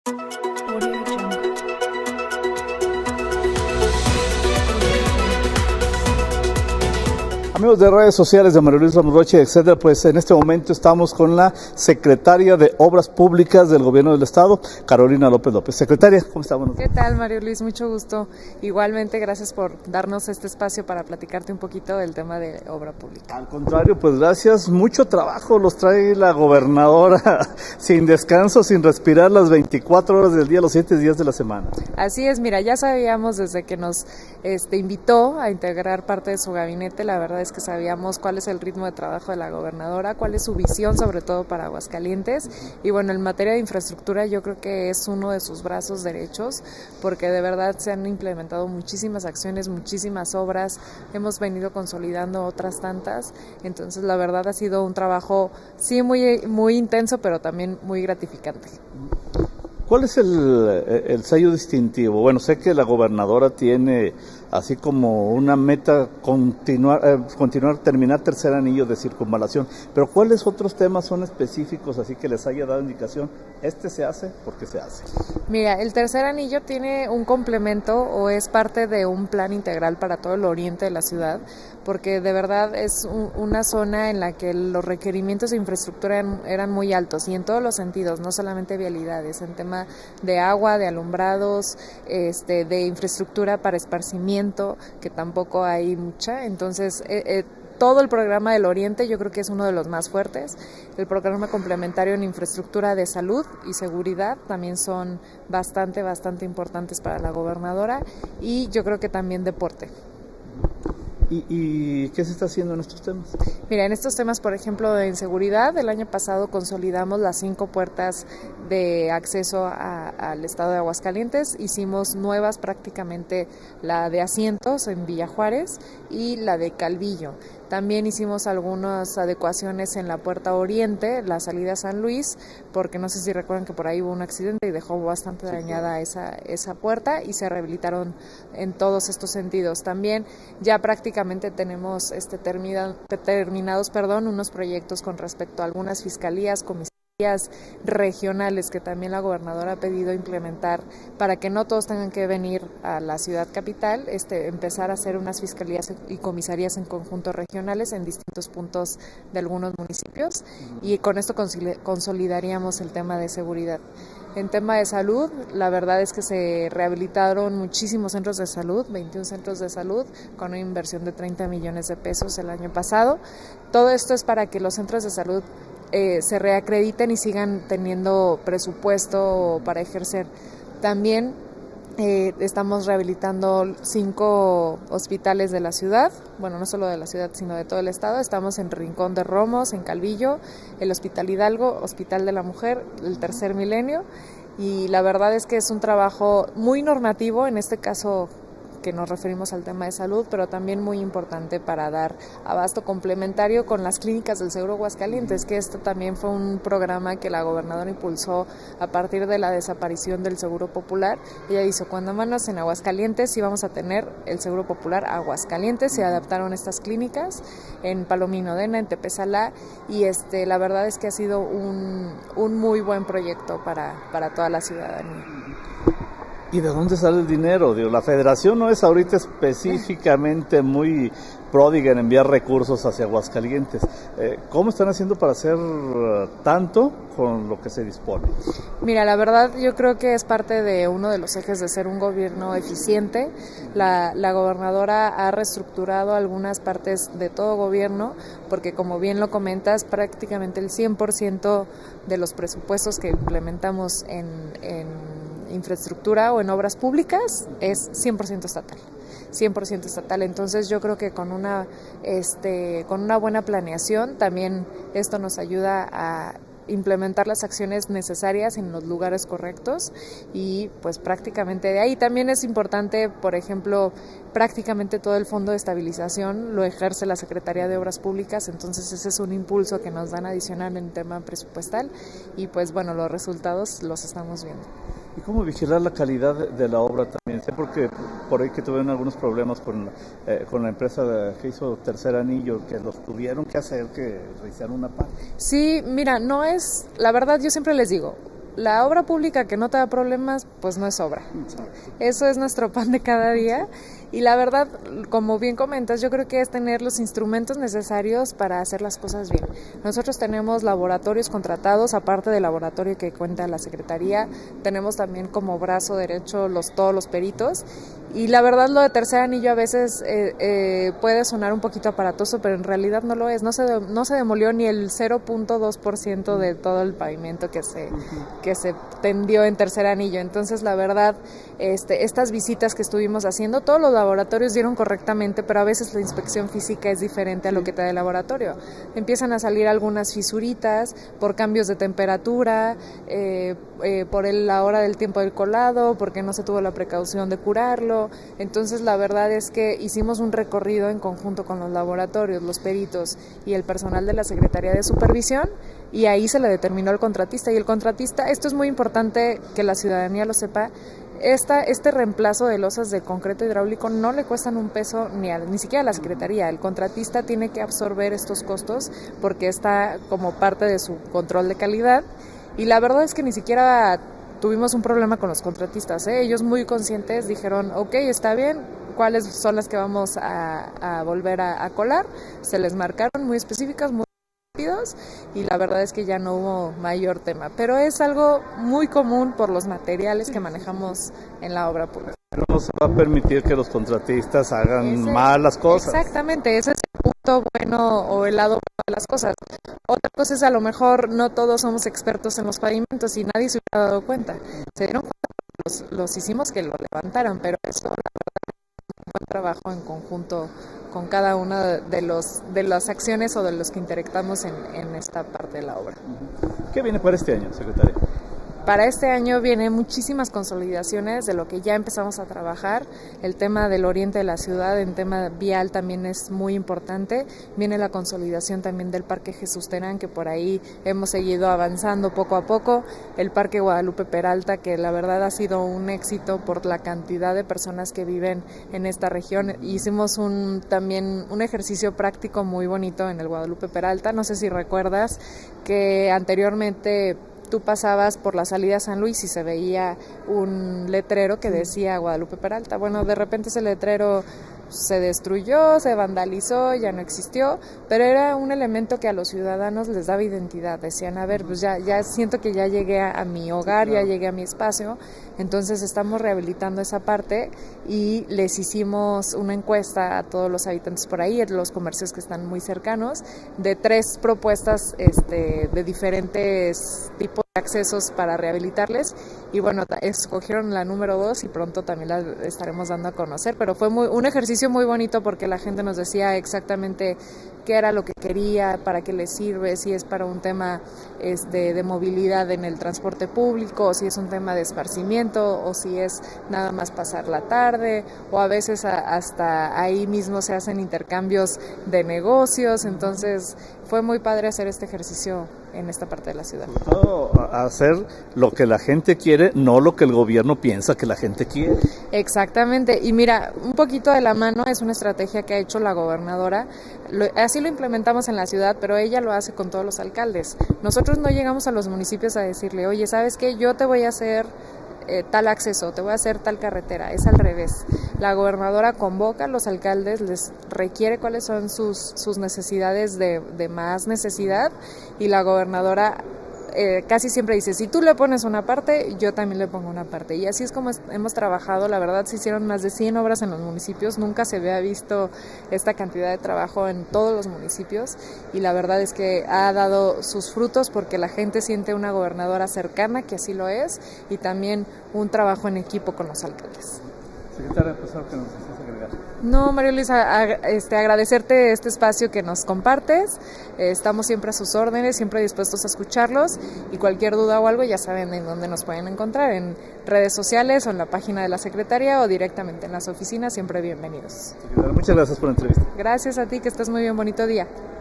Audio Jungle. Amigos de redes sociales de María Luisa Roche, etcétera, pues en este momento estamos con la secretaria de Obras Públicas del Gobierno del Estado, Carolina López López. Secretaria, ¿cómo está? ¿Qué tal, María Luis? Mucho gusto. Igualmente, gracias por darnos este espacio para platicarte un poquito del tema de obra pública. Al contrario, pues gracias. Mucho trabajo los trae la gobernadora sin descanso, sin respirar las 24 horas del día, los 7 días de la semana. Así es, mira, ya sabíamos desde que nos invitó a integrar parte de su gabinete, la verdad es que sabíamos cuál es el ritmo de trabajo de la gobernadora, cuál es su visión sobre todo para Aguascalientes, y bueno, en materia de infraestructura yo creo que es uno de sus brazos derechos, porque de verdad se han implementado muchísimas acciones, muchísimas obras, hemos venido consolidando otras tantas, entonces la verdad ha sido un trabajo sí muy intenso, pero también muy gratificante. ¿Cuál es el sello distintivo? Bueno, sé que la gobernadora tiene así como una meta terminar tercer anillo de circunvalación, pero ¿cuáles otros temas son específicos así que les haya dado indicación? Este se hace porque se hace. Mira, el tercer anillo tiene un complemento o es parte de un plan integral para todo el oriente de la ciudad, porque de verdad es una zona en la que los requerimientos de infraestructura eran muy altos y en todos los sentidos, no solamente vialidades, en tema de agua, de alumbrados, de infraestructura para esparcimiento, que tampoco hay mucha, entonces todo el programa del Oriente yo creo que es uno de los más fuertes. El programa complementario en infraestructura de salud y seguridad también son bastante importantes para la gobernadora, y yo creo que también deporte. ¿Y qué se está haciendo en estos temas? Mira, en estos temas, por ejemplo, en seguridad, el año pasado consolidamos las 5 puertas de acceso al estado de Aguascalientes, hicimos nuevas prácticamente la de Asientos en Villa Juárez y la de Calvillo. También hicimos algunas adecuaciones en la puerta oriente, la salida a San Luis, porque no sé si recuerdan que por ahí hubo un accidente y dejó bastante dañada esa puerta, y se rehabilitaron en todos estos sentidos. También ya prácticamente tenemos terminados unos proyectos con respecto a algunas fiscalías, comisarías regionales que también la gobernadora ha pedido implementar para que no todos tengan que venir a la ciudad capital, empezar a hacer unas fiscalías y comisarías en conjunto regionales en distintos puntos de algunos municipios, y con esto consolidaríamos el tema de seguridad. En tema de salud, la verdad es que se rehabilitaron muchísimos centros de salud, 21 centros de salud, con una inversión de 30 millones de pesos el año pasado. Todo esto es para que los centros de salud se reacrediten y sigan teniendo presupuesto para ejercer. También estamos rehabilitando 5 hospitales de la ciudad, bueno, no solo de la ciudad, sino de todo el estado. Estamos en Rincón de Romos, en Calvillo, el Hospital Hidalgo, Hospital de la Mujer, el Tercer Milenio, y la verdad es que es un trabajo muy normativo, en este caso que nos referimos al tema de salud, pero también muy importante para dar abasto complementario con las clínicas del Seguro Aguascalientes, que esto también fue un programa que la gobernadora impulsó a partir de la desaparición del Seguro Popular. Ella dijo, cuando menos en Aguascalientes íbamos a tener el Seguro Popular Aguascalientes, se adaptaron estas clínicas en Palomino Dena, en Tepezalá, y la verdad es que ha sido un muy buen proyecto para toda la ciudadanía. ¿Y de dónde sale el dinero? Digo, la federación no es ahorita específicamente muy pródiga en enviar recursos hacia Aguascalientes. ¿Cómo están haciendo para hacer tanto con lo que se dispone? Mira, la verdad yo creo que es parte de uno de los ejes de ser un gobierno eficiente. La gobernadora ha reestructurado algunas partes de todo gobierno, porque como bien lo comentas, prácticamente el 100% de los presupuestos que implementamos en infraestructura o en obras públicas es 100% estatal. 100% estatal, entonces yo creo que con una buena planeación también esto nos ayuda a implementar las acciones necesarias en los lugares correctos, y pues prácticamente de ahí también es importante, por ejemplo, prácticamente todo el fondo de estabilización lo ejerce la Secretaría de Obras Públicas, entonces ese es un impulso que nos dan adicional en tema presupuestal, y pues bueno, los resultados los estamos viendo. ¿Y cómo vigilar la calidad de la obra también? Sé porque por ahí que tuvieron algunos problemas con la empresa que hizo Tercer Anillo, que los tuvieron que hacer, que realizaron una parte. Sí, mira, no es, la verdad yo siempre les digo, la obra pública que no te da problemas, pues no es obra. Eso es nuestro pan de cada día. Y la verdad, como bien comentas, yo creo que es tener los instrumentos necesarios para hacer las cosas bien. Nosotros tenemos laboratorios contratados, aparte del laboratorio que cuenta la Secretaría, tenemos también como brazo derecho todos los peritos. Y la verdad, lo de tercer anillo a veces puede sonar un poquito aparatoso, pero en realidad no lo es. No se demolió ni el 0.2% de todo el pavimento que se tendió en tercer anillo. Entonces, la verdad, estas visitas que estuvimos haciendo, todos los laboratorios dieron correctamente, pero a veces la inspección física es diferente a lo que te da el laboratorio. Empiezan a salir algunas fisuritas por cambios de temperatura, por la hora del tiempo del colado, porque no se tuvo la precaución de curarlo. Entonces, la verdad es que hicimos un recorrido en conjunto con los laboratorios, los peritos y el personal de la Secretaría de Supervisión, y ahí se le determinó al contratista. Y el contratista, esto es muy importante que la ciudadanía lo sepa, este reemplazo de losas de concreto hidráulico no le cuestan un peso ni siquiera a la Secretaría. El contratista tiene que absorber estos costos porque está como parte de su control de calidad, y la verdad es que ni siquiera tuvimos un problema con los contratistas, ¿eh? Ellos muy conscientes dijeron, ok, está bien, ¿cuáles son las que vamos a volver a colar? Se les marcaron muy específicas, muy rápidos, y la verdad es que ya no hubo mayor tema, pero es algo muy común por los materiales que manejamos en la obra pública. No se va a permitir que los contratistas hagan mal las cosas. Exactamente, ese es el punto bueno o el lado bueno de las cosas. Otra cosa es, a lo mejor no todos somos expertos en los pavimentos y nadie se hubiera dado cuenta. Se dieron cuenta, los hicimos que lo levantaran, pero eso, la verdad, es un buen trabajo en conjunto con cada una de las acciones o de los que interactuamos en esta parte de la obra. ¿Qué viene para este año, secretaria? Para este año vienen muchísimas consolidaciones de lo que ya empezamos a trabajar. El tema del oriente de la ciudad, en tema vial, también es muy importante. Viene la consolidación también del Parque Jesús Terán, que por ahí hemos seguido avanzando poco a poco. El Parque Guadalupe Peralta, que la verdad ha sido un éxito por la cantidad de personas que viven en esta región. Hicimos también un ejercicio práctico muy bonito en el Guadalupe Peralta. No sé si recuerdas que anteriormente tú pasabas por la salida a San Luis y se veía un letrero que decía Guadalupe Peralta. Bueno, de repente ese letrero se destruyó, se vandalizó, ya no existió, pero era un elemento que a los ciudadanos les daba identidad. Decían, a ver, pues ya siento que ya llegué a mi hogar, ya llegué a mi espacio. Entonces estamos rehabilitando esa parte y les hicimos una encuesta a todos los habitantes por ahí, los comercios que están muy cercanos, de 3 propuestas de diferentes tipos de accesos para rehabilitarles, y bueno, escogieron la número 2 y pronto también la estaremos dando a conocer, pero fue un ejercicio muy bonito porque la gente nos decía exactamente qué era lo que quería, para qué les sirve, si es para un tema de movilidad en el transporte público, o si es un tema de esparcimiento, o si es nada más pasar la tarde, o a veces hasta ahí mismo se hacen intercambios de negocios. Entonces fue muy padre hacer este ejercicio en esta parte de la ciudad. Sobre todo hacer lo que la gente quiere, no lo que el gobierno piensa que la gente quiere. Exactamente, y mira, un poquito de la mano es una estrategia que ha hecho la gobernadora. Así lo implementamos en la ciudad, pero ella lo hace con todos los alcaldes. Nosotros no llegamos a los municipios a decirle, oye, ¿sabes qué? Yo te voy a hacer tal acceso, te voy a hacer tal carretera. Es al revés. La gobernadora convoca a los alcaldes, les requiere cuáles son sus necesidades de más necesidad, y la gobernadora casi siempre dice, si tú le pones una parte, yo también le pongo una parte. Y así es como hemos trabajado. La verdad, se hicieron más de 100 obras en los municipios. Nunca se había visto esta cantidad de trabajo en todos los municipios, y la verdad es que ha dado sus frutos porque la gente siente una gobernadora cercana, que así lo es, y también un trabajo en equipo con los alcaldes. Secretaria, pues algo que nos deseas agregar. No, María Luisa, agradecerte este espacio que nos compartes. Estamos siempre a sus órdenes, siempre dispuestos a escucharlos, y cualquier duda o algo ya saben en dónde nos pueden encontrar, en redes sociales o en la página de la Secretaría o directamente en las oficinas. Siempre bienvenidos. Secretaria, muchas gracias por la entrevista. Gracias a ti, que estés muy bien, bonito día.